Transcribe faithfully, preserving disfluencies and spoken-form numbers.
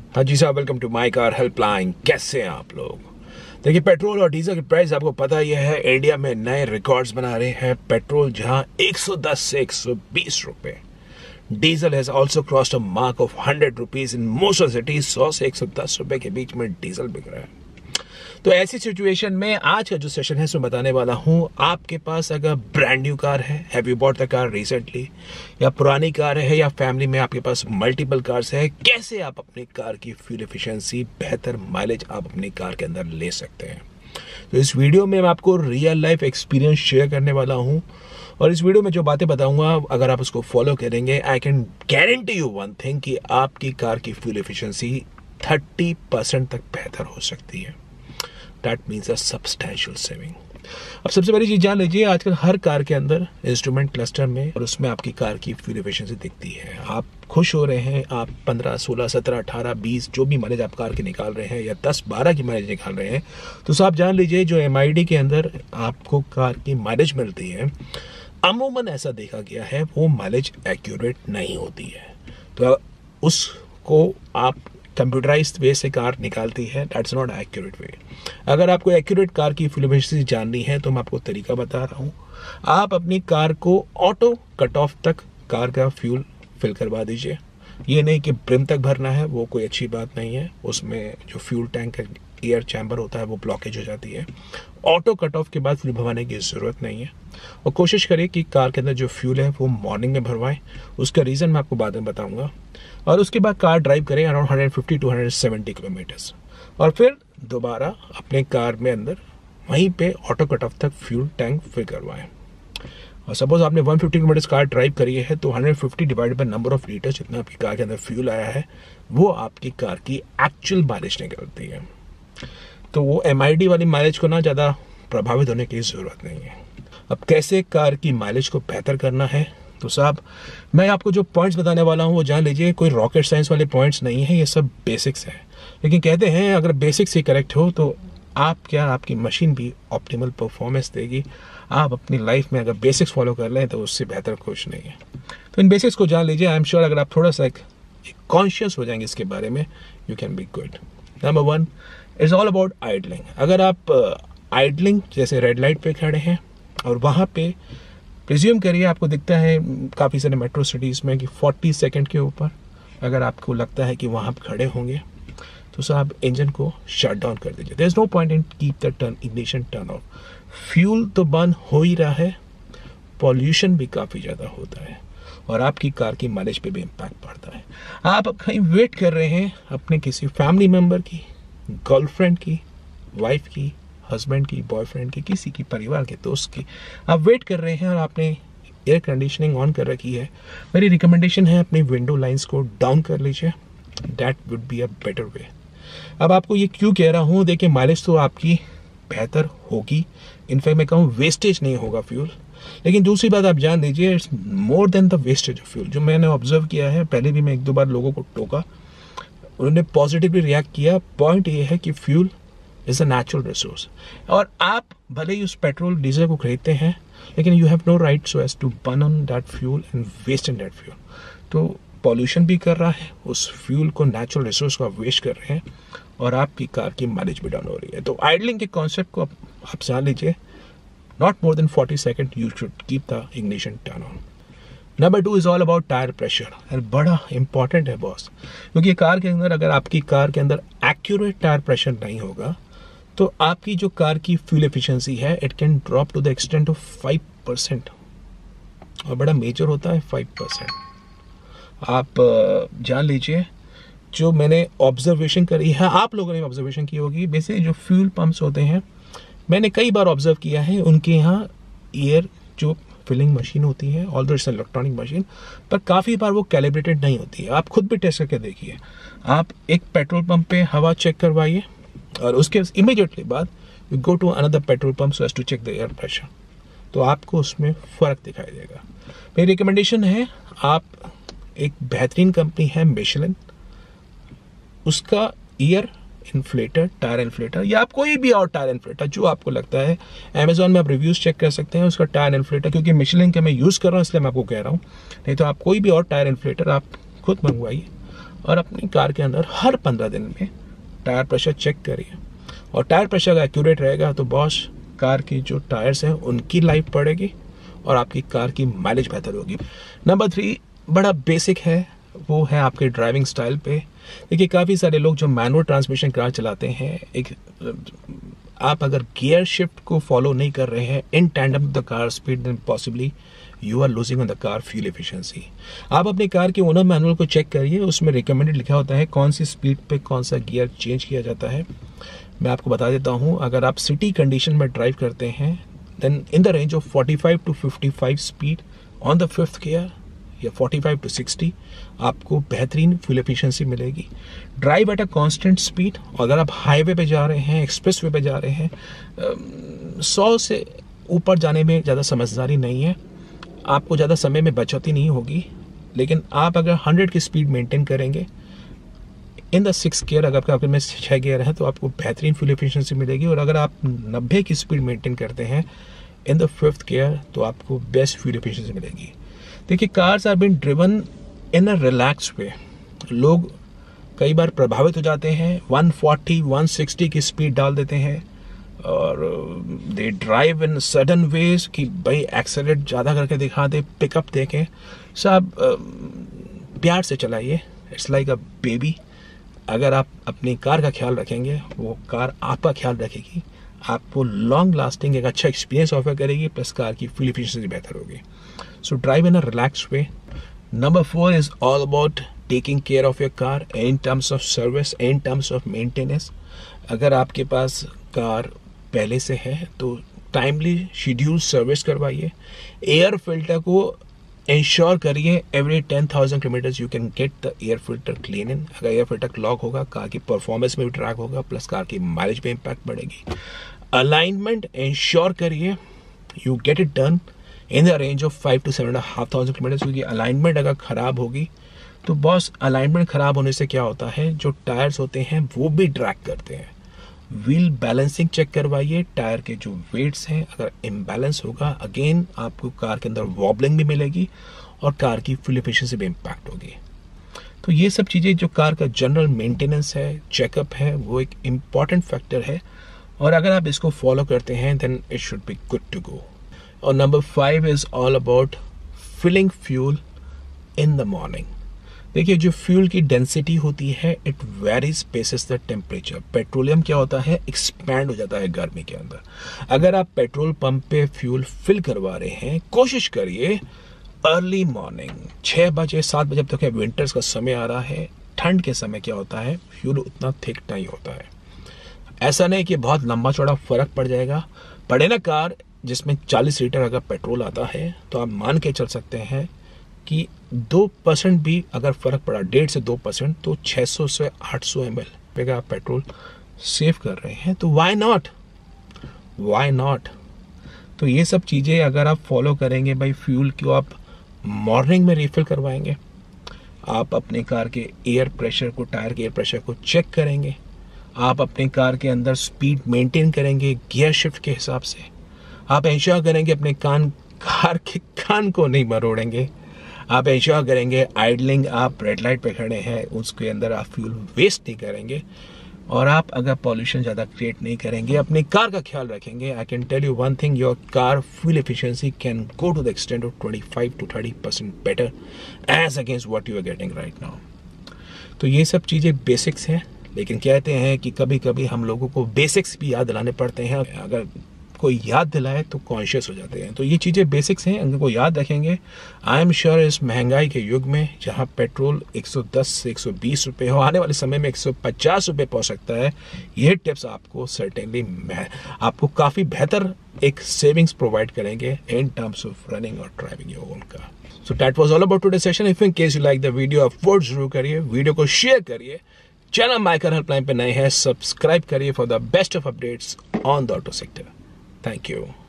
हाँ जी साहब, welcome to my car helpline. कैसे हैं आप लोग? देखिए, पेट्रोल और डीजल की प्राइस आपको पता ही है, इंडिया में नए रिकॉर्ड्स बना रहे हैं। पेट्रोल जहां एक सौ दस से एक सौ बीस रुपए, diesel has also crossed a mark of hundred rupees in most of cities. सौ से एक सौ दस रुपए के बीच में डीजल बिक रहा है। तो ऐसी सिचुएशन में आज का जो सेशन है उसमें बताने वाला हूं, आपके पास अगर ब्रांड न्यू कार है, have you bought the car recently, या पुरानी कार है, या फैमिली में आपके पास मल्टीपल कार्स है, कैसे आप अपनी कार की फ्यूल एफिशिएंसी, बेहतर माइलेज आप अपनी कार के अंदर ले सकते हैं। तो इस वीडियो में मैं आपको रियल लाइफ एक्सपीरियंस शेयर करने वाला हूं, और इस वीडियो में जो बातें बताऊंगा अगर आप उसको फॉलो करेंगे, I can guarantee you one thing कि आपकी कार की फ्यूल एफिशिएंसी थर्टी परसेंट तक बेहतर हो सकती है। That means a substantial saving. अब सबसे बड़ी चीज जान लीजिए, आजकल हर कार के अंदर इंस्ट्रूमेंट क्लस्टर में और उसमें आपकी कार की फ्यूल एफिशिएंसी दिखती है। आप खुश हो रहे हैं, आप पंद्रह, सोलह, सत्रह, अठारह, बीस जो भी माइलेज आप कार के निकाल रहे हैं, या दस, बारह की माइलेज निकाल रहे हैं, तो साहब जान लीजिए जो एम आई डी के अंदर आपको कार की माइलेज मिलती है, अमूमन ऐसा देखा गया है वो माइलेज एक्यूरेट नहीं होती है। तो उसको आप कंप्यूटराइज्ड वे से कार निकालती है, दैट्स नॉट एक्यूरेट वे। अगर आपको एक्यूरेट कार की फ्यूल एफिशिएंसी जाननी है तो मैं आपको तरीका बता रहा हूँ। आप अपनी कार को ऑटो कट ऑफ तक कार का फ्यूल फिल करवा दीजिए। ये नहीं कि ब्रिम तक भरना है, वो कोई अच्छी बात नहीं है। उसमें जो फ्यूल टैंक का एयर चैम्बर होता है वो ब्लॉकेज हो जाती है। ऑटो कट ऑफ के बाद फ्यूल भरवाने की ज़रूरत नहीं है, और कोशिश करें कि कार के अंदर जो फ्यूल है वो मॉर्निंग में भरवाएं। उसका रीज़न मैं आपको बाद में बताऊंगा। और उसके बाद कार ड्राइव करें around hundred fifty to hundred seventy kilometers, और फिर दोबारा अपने कार में अंदर वहीं पे ऑटो कट ऑफ तक फ्यूल टैंक फिल करवाएं। और सपोज आपने one fifty kilometers car drive करी है, तो hundred fifty divide by number of litre जितना आपकी कार के अंदर फ्यूल आया है, वो आपकी कार की एक्चुअल माइलेज निकलती है। तो वो एम आई डी वाली माइलेज को ना ज़्यादा प्रभावित होने की ज़रूरत नहीं है। अब कैसे कार की माइलेज को बेहतर करना है, तो साहब मैं आपको जो पॉइंट्स बताने वाला हूँ वो जान लीजिए, कोई रॉकेट साइंस वाले पॉइंट्स नहीं है, ये सब बेसिक्स हैं। लेकिन कहते हैं अगर बेसिक्स ही करेक्ट हो तो आप क्या, आपकी मशीन भी ऑप्टिमल परफॉर्मेंस देगी। आप अपनी लाइफ में अगर बेसिक्स फॉलो कर लें तो उससे बेहतर कुछ नहीं है। तो इन बेसिक्स को जान लीजिए। आई एम श्योर अगर आप थोड़ा सा कॉन्शियस हो जाएंगे इसके बारे में, you can be good. Number one is all about idling. अगर आप आइडलिंग uh, जैसे रेड लाइट पे खड़े हैं और वहाँ पे रिज्यूम करिए, आपको दिखता है काफ़ी सारे मेट्रो सिटीज़ में कि फोर्टी सेकंड के ऊपर अगर आपको लगता है कि वहाँ पर खड़े होंगे, तो साहब इंजन को शट डाउन कर दीजिए। There is no point in keep the turn ignition turn off. Fuel तो बर्न हो ही रहा है, पॉल्यूशन भी काफ़ी ज़्यादा होता है, और आपकी कार की माइलेज पे भी इम्पैक्ट पड़ता है। आप कहीं वेट कर रहे हैं अपने किसी फैमिली मेम्बर की, गर्लफ्रेंड की, वाइफ की, हस्बैंड की, बॉयफ्रेंड की, किसी की, परिवार के, दोस्त की, आप वेट कर रहे हैं और आपने एयर कंडीशनिंग ऑन कर रखी है। मेरी रिकमेंडेशन है अपनी विंडो लाइंस को डाउन कर लीजिए, that would be a better way. अब आपको ये क्यों कह रहा हूँ, देखिए माइलेज तो आपकी बेहतर होगी, इनफैक्ट मैं कहूँ वेस्टेज नहीं होगा फ्यूल। लेकिन दूसरी बात आप जान लीजिए, it's more than the wastage of fuel. जो मैंने ऑब्जर्व किया है, पहले भी मैं एक दो बार लोगों को टोका, उन्होंने पॉजिटिवली रिएक्ट किया। पॉइंट ये है कि fuel is a natural resource, और आप भले ही उस पेट्रोल डीजल को खरीदते हैं, लेकिन you have no right so as to burn on that fuel and waste in that fuel. तो पॉल्यूशन भी कर रहा है, उस फ्यूल को, नेचुरल रिसोर्स को आप वेस्ट कर रहे हैं, और आपकी कार की माइलेज भी डाउन हो रही है। तो आइडलिंग के कॉन्सेप्ट को आप जान लीजिए, not more than forty second you should keep the ignition turn on. Number two is all about tyre pressure, और बड़ा इंपॉर्टेंट है बॉस, क्योंकि कार के अंदर अगर आपकी कार के अंदर एक्यूरेट टायर प्रेशर नहीं होगा तो आपकी जो कार की फ्यूल एफिशिएंसी है, it can drop to the extent of five percent, और बड़ा मेजर होता है फाइव परसेंट। आप जान लीजिए, जो मैंने ऑब्जर्वेशन करी है, आप लोगों ने ऑब्जर्वेशन की होगी, बेसिकली जो फ्यूल पंप्स होते हैं, मैंने कई बार ऑब्जर्व किया है, उनके यहाँ एयर जो फिलिंग मशीन होती है, ऑल्दो इट्स इलेक्ट्रॉनिक मशीन, पर काफ़ी बार वो कैलिब्रेटेड नहीं होती है। आप खुद भी टेस्ट करके देखिए, आप एक पेट्रोल पंप पे हवा चेक करवाइए, और उसके इमीडिएटली बाद you go to another petrol pump so as to check the air pressure, तो आपको उसमें फ़र्क दिखाई देगा। मेरी रिकमेंडेशन है, आप एक बेहतरीन कंपनी है मिशेलिन, उसका ईयर इन्फ्लेटर, टायर इन्फ्लेटर, या आप कोई भी और टायर इन्फ्लेटर जो आपको लगता है, अमेजोन में आप रिव्यूज़ चेक कर सकते हैं उसका टायर इन्फ्लेटर, क्योंकि मिशेलिन का मैं यूज़ कर रहा हूँ इसलिए मैं आपको कह रहा हूँ, नहीं तो आप कोई भी और टायर इन्फ्लेटर आप खुद मंगवाइए, और अपनी कार के अंदर हर पंद्रह दिन में टायर प्रेशर चेक करिए। और टायर प्रेशर अगर एक्यूरेट रहेगा तो बॉस कार की जो टायर्स हैं उनकी लाइफ बढ़ेगी और आपकी कार की माइलेज बेहतर होगी। नंबर थ्री बड़ा बेसिक है, वो है आपके ड्राइविंग स्टाइल पे। देखिए काफ़ी सारे लोग जो मैनुअल ट्रांसमिशन कार चलाते हैं, एक आप अगर गियर शिफ्ट को फॉलो नहीं कर रहे हैं in tandem with the car speed, then possibly you are losing on the car fuel efficiency. आप अपनी कार के ओनर मैनुअल को चेक करिए, उसमें रिकमेंडेड लिखा होता है कौन सी स्पीड पे कौन सा गियर चेंज किया जाता है। मैं आपको बता देता हूँ, अगर आप सिटी कंडीशन में ड्राइव करते हैं then in the range of forty five to fifty five speed on the fifth gear या फोर्टी फाइव टू सिक्सटी आपको बेहतरीन फ्यूल एफिशिएंसी मिलेगी। Drive at a constant speed, अगर आप हाईवे पे जा रहे हैं, एक्सप्रेस वे पे जा रहे हैं, सौ से ऊपर जाने में ज़्यादा समझदारी नहीं है, आपको ज़्यादा समय में बचौती नहीं होगी। लेकिन आप अगर हंड्रेड की स्पीड मेंटेन करेंगे इन द सिक्स गियर, अगर आपके में छः गियर है तो आपको बेहतरीन फ्यूल एफिशिएंसी मिलेगी। और अगर आप नब्बे की स्पीड मेंटेन करते हैं इन द फिफ्थ गियर तो आपको बेस्ट फ्यूल एफिशिएंसी मिलेगी। देखिए cars are been driven in a relax way. लोग कई बार प्रभावित हो जाते हैं, वन फोर्टी वन सिक्सटी की स्पीड डाल देते हैं और they drive in sudden ways कि भाई एक्सेलरेट ज़्यादा करके दिखा दे, पिकअप देखें। साहब प्यार से चलाइए, इट्स लाइक अ बेबी। अगर आप अपनी कार का ख्याल रखेंगे वो कार आपका ख्याल रखेगी, आपको लॉन्ग लास्टिंग एक अच्छा एक्सपीरियंस ऑफर करेगी, प्लस कार की फ्यूल एफिशिएंसी बेहतर होगी। So drive in a relax way. Number four is all about taking care of your car in terms of service, in terms of maintenance. अगर आपके पास car पहले से है तो टाइमली शेड्यूल सर्विस करवाइए। एयर फिल्टर को इंश्योर करिए every ten thousand kilometers you can get the air filter clean in. अगर एयर फिल्टर क्लॉग होगा कार की परफॉर्मेंस में भी ट्रैक होगा, प्लस कार की माइलेज पे इम्पैक्ट बढ़ेगी। अलाइनमेंट इंश्योर करिए you get it done in the range of five to seven half thousand kilometers, क्योंकि अलाइनमेंट अगर खराब होगी तो बॉस अलाइनमेंट खराब होने से क्या होता है, जो टायर्स होते हैं वो भी ड्रैग करते हैं। व्हील बैलेंसिंग चेक करवाइए, टायर के जो वेट्स हैं अगर इम्बैलेंस होगा अगेन आपको कार के अंदर वॉबलिंग भी मिलेगी और कार की फ्यूल एफिशिएंसी भी इम्पैक्ट होगी। तो ये सब चीज़ें जो कार का जनरल मेंटेनेंस है, चेकअप है, वो एक इम्पॉर्टेंट फैक्टर है और अगर आप इसको फॉलो करते हैं then it should be good to go. और number five is all about filling fuel in the morning. देखिए जो फ्यूल की डेंसिटी होती है it varies basis the temperature. Petroleum क्या होता है, एक्सपैंड हो जाता है गर्मी के अंदर। अगर आप पेट्रोल पंप पे फ्यूल फिल करवा रहे हैं, कोशिश करिए अर्ली मॉर्निंग छः बजे सात बजे तक है। विंटर्स का समय आ रहा है, ठंड के समय क्या होता है फ्यूल उतना थिक नहीं होता है। ऐसा नहीं कि बहुत लंबा चौड़ा फर्क पड़ जाएगा, पड़े ना कार जिसमें चालीस लीटर अगर पेट्रोल आता है तो आप मान के चल सकते हैं कि दो परसेंट भी अगर फर्क पड़ा, डेढ़ से दो परसेंट, तो छह सौ से आठ सौ एम एल पे आप पेट्रोल सेव कर रहे हैं। तो वाई नॉट, वाई नॉट। तो ये सब चीज़ें अगर आप फॉलो करेंगे, भाई फ्यूल को आप मॉर्निंग में रिफिल करवाएंगे, आप अपने कार के एयर प्रेशर को, टायर के एयर प्रेशर को चेक करेंगे, आप अपने कार के अंदर स्पीड मेंटेन करेंगे गियर शिफ्ट के हिसाब से, आप इंश्योर करेंगे अपने कान कार के कान को नहीं मरोड़ेंगे, आप इंश्योर करेंगे आइडलिंग, आप रेड लाइट पे खड़े हैं उसके अंदर आप फ्यूल वेस्ट नहीं करेंगे, और आप अगर पॉल्यूशन ज़्यादा क्रिएट नहीं करेंगे, अपनी कार का ख्याल रखेंगे। I can tell you one thing, your car fuel efficiency can go to the extent of twenty five to thirty percent better as against what you are getting right now. तो ये सब चीज़ें basics हैं, लेकिन कहते हैं कि कभी कभी हम लोगों को बेसिक्स भी याद दिलाने पड़ते हैं। अगर कोई याद दिलाए तो कॉन्शियस हो जाते हैं। तो ये चीज़ें बेसिक्स हैं, इनको याद रखेंगे। आई एम श्योर इस महंगाई के युग में जहां पेट्रोल एक सौ दस से एक सौ बीस रुपए हो, आने वाले समय में एक सौ पचास रुपए पहुंच सकता है। ये टिप्स आपको सर्टेनली आपको काफ़ी बेहतर एक सेविंग्स प्रोवाइड करेंगे इन टर्म्स ऑफ रनिंग और driving your own car. So that was all about today session. If in case you like the video, आप वोट जरूर करिए, वीडियो को शेयर करिए, चैनल माय कार हेल्पलाइन पे नए हैं सब्सक्राइब करिए for the best of updates on the auto sector. Thank you.